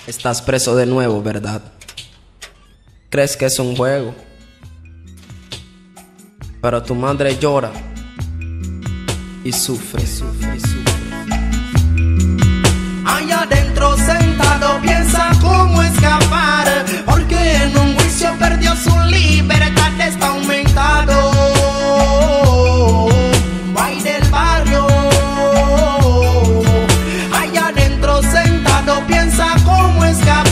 Estás preso de nuevo, ¿verdad? Crees que es un juego, pero tu madre llora y sufre, sufre, sufre. Allá adentro sentado piensa cómo escapar, porque en un juicio perdió su libertad, está aumentado. Ay, del barrio. Allá adentro sentado piensa cómo escapar.